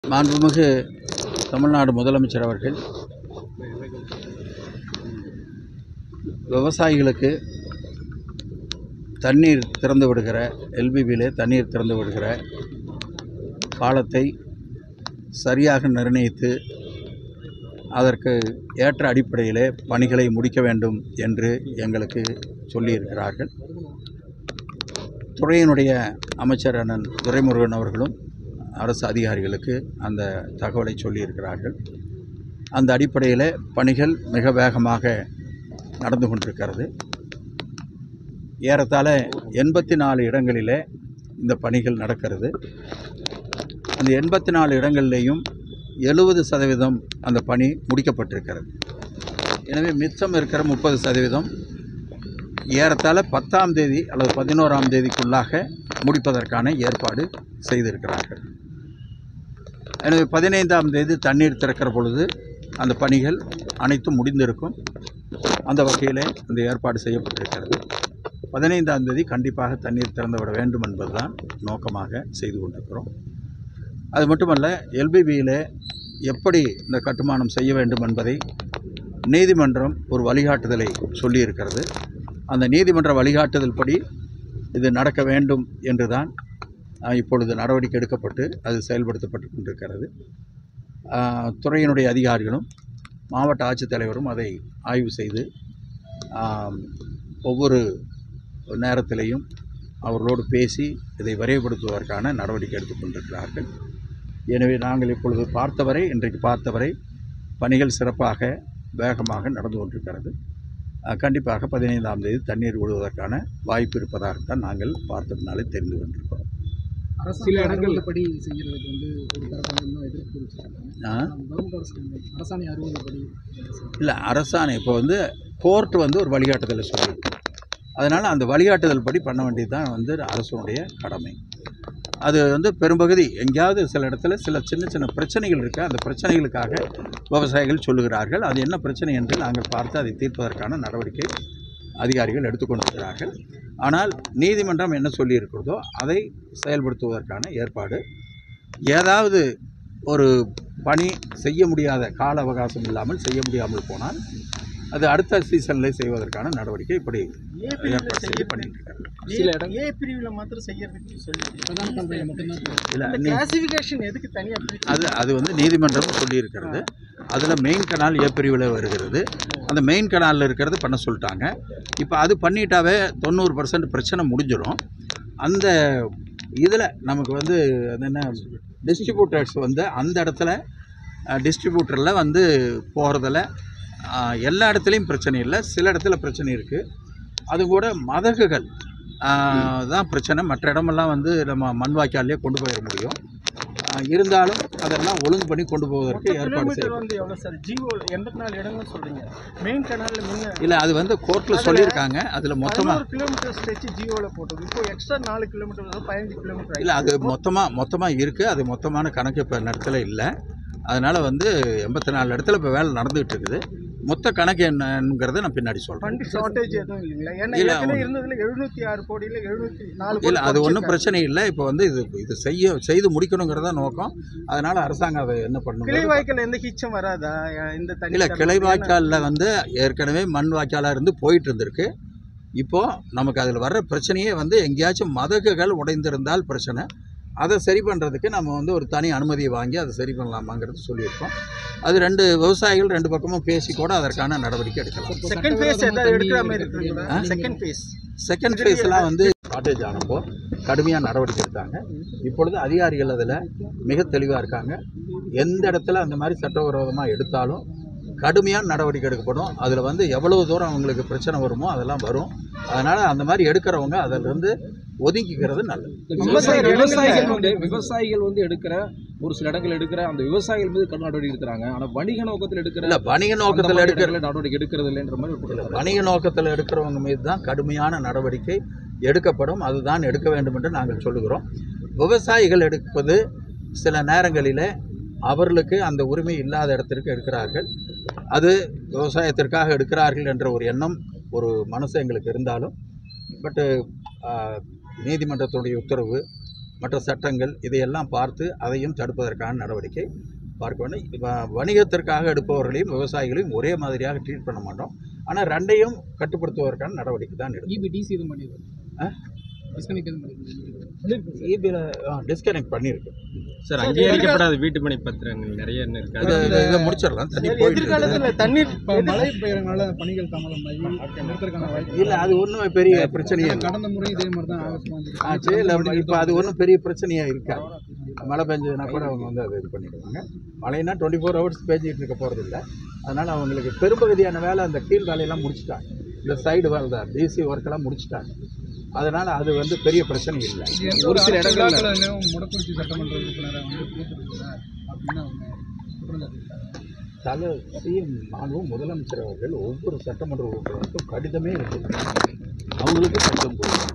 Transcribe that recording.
மாண்புமிகு தமிழ்நாடு முதலமைச்சர் அவர்கள் விவசாயிகளுக்கு தண்ணீர் திறந்து விடுகிற எல்பிபியிலே தண்ணீர் திறந்து விடுகிற காலத்தை சரியாக நிர்ணயித்து அதற்கு ஏற்ற அடிப்படையிலே பணிகளை முடிக்க வேண்டும் என்று எங்களுக்கு சொல்லியிருக்கிறார்கள். துறையினுடைய அமைச்சர் அண்ணன் துரைமுருகன் அவர்களும் அரசு அதிகாரிகளுக்கு அந்த தகவலை சொல்லியிருக்கிறார்கள். அந்த அடிப்படையில் பணிகள் மிக வேகமாக நடந்து கொண்டிருக்கிறது. ஏறத்தாழ 84 இடங்களிலே இந்த பணிகள் நடக்கிறது. அந்த 84 இடங்களிலேயும் 70% அந்த பணி முடிக்கப்பட்டிருக்கிறது. எனவே மிச்சம் இருக்கிற 30% ஏறத்தாழ 10ஆம் தேதி அல்லது 11ஆம் தேதிக்குள்ளாக முடிப்பதற்கான ஏற்பாடு செய்திருக்கிறார்கள். எனவே 15ஆம் தேதி தண்ணீர் திறக்கிற பொழுது அந்த பணிகள் அனைத்தும் முடிந்திருக்கும். அந்த வகையிலே அந்த ஏற்பாடு செய்யப்பட்டிருக்கிறது. 15ஆம் தேதி கண்டிப்பாக தண்ணீர் திறந்துவிட வேண்டும் என்பதுதான் நோக்கமாக செய்து கொண்டிருக்கிறோம். அது மட்டுமல்ல, எல்பிபியில் எப்படி இந்த கட்டுமானம் செய்ய வேண்டும் என்பதை நீதிமன்றம் ஒரு வழிகாட்டுதலை சொல்லியிருக்கிறது. அந்த நீதிமன்ற வழிகாட்டுதல் படி இது நடக்க வேண்டும் என்று தான் இப்பொழுது நடவடிக்கை எடுக்கப்பட்டு அது செயல்படுத்தப்பட்டு கொண்டிருக்கிறது. துறையினுடைய அதிகாரிகளும் மாவட்ட ஆட்சித்தலைவரும் அதை ஆய்வு செய்து ஒவ்வொரு நேரத்திலையும் அவர்களோடு பேசி இதை விரைவுபடுத்துவதற்கான நடவடிக்கை எடுத்துக்கொண்டிருக்கிறார்கள். எனவே நாங்கள் இப்பொழுது இன்றைக்கு பார்த்தவரை பணிகள் சிறப்பாக வேகமாக நடந்து கொண்டிருக்கிறது. கண்டிப்பாக 15ஆம் தேதி தண்ணீர் விடுவதற்கான வாய்ப்பு இருப்பதாகத்தான் நாங்கள் பார்த்ததுனாலே தெரிந்து கொண்டிருக்கிறோம். சில இடங்களில் படி செய்கிறதுக்கு ஒரு தரப்பு எதிர்ப்பு அரசாணை அறிவுறுப்படி இல்லை, அரசாணை இப்போ கோர்ட் ஒரு வழிகாட்டுதலை சொல்லியிருக்கு. அதனால் அந்த வழிகாட்டுதல் படி பண்ண வேண்டியது தான் அரசுடைய கடமை. அது பெரும்பகுதி எங்கேயாவது சில இடத்துல சில சின்ன சின்ன பிரச்சனைகள் இருக்குது. அந்த பிரச்சனைகளுக்காக விவசாயிகள் சொல்லுகிறார்கள். அது என்ன பிரச்சனை என்று நாங்கள் பார்த்து அதை தீர்ப்பதற்கான நடவடிக்கை அதிகாரிகள் எடுத்துக்கொண்டிருக்கிறார்கள். ஆனால் நீதிமன்றம் என்ன சொல்லியிருக்கிறதோ அதை செயல்படுத்துவதற்கான ஏற்பாடு, ஏதாவது ஒரு பணி செய்ய முடியாத கால அவகாசம் இல்லாமல் செய்ய முடியாமல் போனால் அது அடுத்த சீசனில் செய்வதற்கான நடவடிக்கை இப்படி ஏற்பாடு செய்து பண்ணிட்டு இருக்காங்க. சில இடம் ஏ பிரிவில் மாத்திரம் செய்யறதுக்கு அது நீதிமன்றம் சொல்லியிருக்கிறது. அதில் மெயின் கனால் ஏ பிரிவில் வருகிறது. அந்த மெயின் கனாலில் இருக்கிறது பண்ண சொல்லிட்டாங்க. இப்போ அது பண்ணிட்டாவே 90% பிரச்சனை முடிஞ்சிடும். அந்த இதில் நமக்கு அது என்ன டிஸ்ட்ரிபியூட்டர்ஸ் அந்த இடத்துல டிஸ்ட்ரிபியூட்டரில் போகிறதில் எல்லா இடத்துலையும் பிரச்சனை இல்லை, சில இடத்துல பிரச்சனை இருக்குது. அது கூட மதகுகள் தான் பிரச்சனை. மற்ற இடமெல்லாம் நம்ம மண் வாய்க்காலே கொண்டு போயிட முடியும். இருந்தாலும் அதெல்லாம் ஒழுங்கு பண்ணி கொண்டு போவதற்கு ஏற்பாடு செய்யும். இல்லை, அது கோர்ட்டில் சொல்லியிருக்காங்க. அதில் மொத்தமாக கிலோமீட்டர் ஸ்ட்ரெச் ஜியோவில் போட்டது. இப்போ எக்ஸ்ட்ரா 4 கிலோமீட்டர் 15 கிலோமீட்டர். இல்லை, அது மொத்தமாக இருக்குது. அது மொத்தமான கணக்கு இப்போ இடத்துல இல்லை. அதனால் 84 இடத்துல இப்போ வேலை நடந்துகிட்டு இருக்குது. மொத்த கணக்கு என்னங்கிறத நான் பின்னாடி சொல்கிறேன். ஷார்ட்டேஜ் எதுவும் இல்லைங்களா? ஏன்னா இருந்ததில் 706 கோடியில் 704 இல்லை, அது ஒன்றும் பிரச்சனை இல்லை. இப்போ இது செய்து முடிக்கணுங்கிறதா நோக்கம். அதனால் அரசாங்கம் அதை என்ன பண்ணணும். கிளை வாய்க்கால் எந்த ஹிச்சம் வராதா இந்த தண்ணி? இல்லை, கிளை வாய்க்காலில் ஏற்கனவே மண் வாய்க்காலாக இருந்து போயிட்டு இருந்திருக்கு. இப்போது நமக்கு அதில் வர்ற பிரச்சனையே எங்கேயாச்சும் மதகுகள் உடைந்திருந்தால் பிரச்சனை. அதை சரி பண்ணுறதுக்கு நம்ம ஒரு தனி அனுமதியை வாங்கி அதை சரி பண்ணலாமாங்கிறது சொல்லியிருக்கோம். அது விவசாயிகள் 2 பக்கமும் பேசி கூட அதற்கான நடவடிக்கை எடுக்கலாம். செகண்ட் ஃபேஸ்லாம் ஷார்ட்டேஜ் ஆனப்போ கடுமையாக நடவடிக்கை எடுத்தாங்க. இப்பொழுது அதிகாரிகள் அதில் மிக தெளிவாக இருக்காங்க. எந்த இடத்துல அந்த மாதிரி சட்டவிரோதமாக எடுத்தாலும் கடுமையான நடவடிக்கை எடுக்கப்படும். அதில் எவ்வளவு தூரம் அவங்களுக்கு பிரச்சனை வருமோ அதெல்லாம் வரும். அதனால் அந்த மாதிரி எடுக்கிறவங்க அதிலிருந்து ஒதுங்கிக்கிறது நல்லது. விவசாயிகள் எடுக்கிற ஒரு சில இடங்கள் எடுக்கிற அந்த விவசாயிகள் மீது கடும் நடவடிக்கை எடுக்கிறாங்க. ஆனால் வணிக நோக்கத்தில் எடுக்கிற இல்லை, வணிக நோக்கத்தில் எடுக்கிற நடவடிக்கை எடுக்கிறது இல்லைன்ற மாதிரி வணிக நோக்கத்தில் எடுக்கிறவங்க மீது தான் கடுமையான நடவடிக்கை எடுக்கப்படும். அதுதான் எடுக்க வேண்டும் என்று நாங்கள் சொல்லுகிறோம். விவசாயிகள் எடுப்பது சில நேரங்களில் அவர்களுக்கு அந்த உரிமை இல்லாத இடத்திற்கு எடுக்கிறார்கள். அது விவசாயத்திற்காக எடுக்கிறார்கள் என்ற ஒரு எண்ணம் ஒரு மனசு எங்களுக்கு இருந்தாலும் பட்டு நீதிமன்றத்துடைய உத்தரவு மற்ற சட்டங்கள் இதையெல்லாம் பார்த்து அதையும் தடுப்பதற்கான நடவடிக்கை பார்க்க வேண்டும். வணிகத்திற்காக எடுப்பவர்களையும் விவசாயிகளையும் ஒரே மாதிரியாக ட்ரீட் பண்ண மாட்டோம். ஆனால் ரெண்டையும் கட்டுப்படுத்துவதற்கான நடவடிக்கை தான் எடுக்கும். EBல டிஸ்கனெக்ட் பண்ணியிருக்கு சார். அங்கீகரிக்கப்படாத வீட்டுமனை பத்திரங்கள் நிறைய என்ன இருக்காது. இதை முடிச்சிடலாம். தண்ணி எதிர்காலத்தில் தண்ணீர் மழை பெய்யறதுனால பணிகள் தாமதமாகி நிறுத்துறதுக்கான வாய்ப்பு இல்லை, அது ஒன்றும் பெரிய பிரச்சனையே இல்லை. கடந்த முறை இதே மாதிரி தான் ஆகஸ்ட் ஆச்சு. இல்லை, இப்போ அது ஒன்றும் பெரிய பிரச்சனையாக இருக்காது. மழை பெஞ்சதுன்னா கூட அவங்க வந்து அதை இது பண்ணிடுவாங்க. மழைனா 24 ஹவர்ஸ் பேஞ்சிக்கிட்டு இருக்க போகிறது இல்லை. அதனால் அவங்களுக்கு பெரும்பகுதியான வேலை அந்த கீழ் வேலையெல்லாம் முடிச்சுட்டாங்க. இந்த சைடு வேலை தான் டிசி ஒர்க்கெல்லாம் முடிச்சுட்டாங்க. அதனால் அது வந்து பெரிய பிரச்சனை இல்லை. ஒரு சில இடங்கள்ல முடக்குறிச்சி சட்டமன்ற உறுப்பினரை வந்து கூப்பிட்டுருக்காங்க அப்படின்னு அவங்க சிஎம் நானும் முதலமைச்சர் அவர்கள் ஒவ்வொரு சட்டமன்ற உறுப்பினருக்கும் கடிதமே இருக்குது. அவங்களுக்கு கடிதம் கொடுக்கும்.